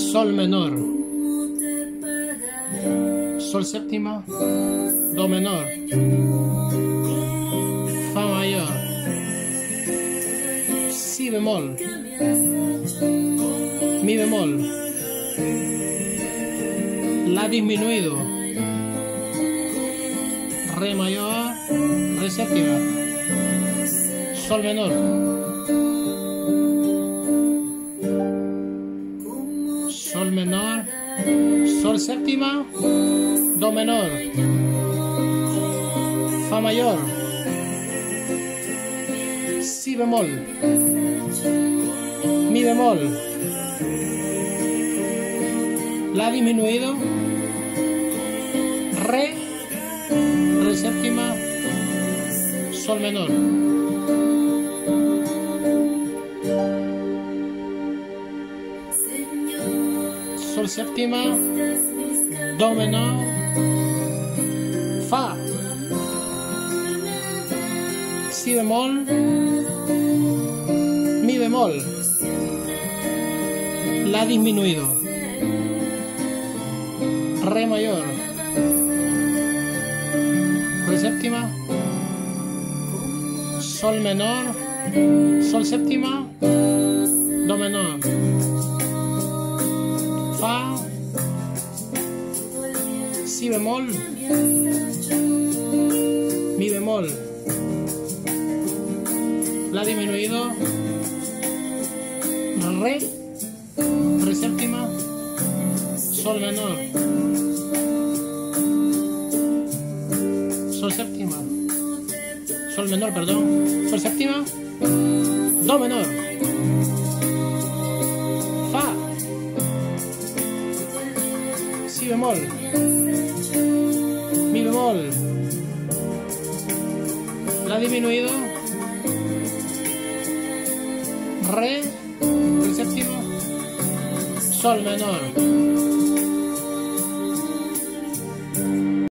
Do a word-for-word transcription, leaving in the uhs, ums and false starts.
sol menor, sol séptima, do menor, fa mayor, si bemol, mi bemol, la disminuido, re mayor, re séptima, sol menor, sol menor, sol séptima, do menor, fa mayor, si bemol, mi bemol, la disminuido, re, re séptima, sol menor. Sol séptima, do menor, fa, si bemol, mi bemol, la disminuido, re mayor, re séptima, sol menor, sol séptima, do menor, fa, si bemol, mi bemol, la disminuido, re, re séptima, sol menor, sol séptima, sol menor, perdón, sol séptima, do menor, fa, si bemol, mi bemol, la disminuido, re, re séptima, sol menor.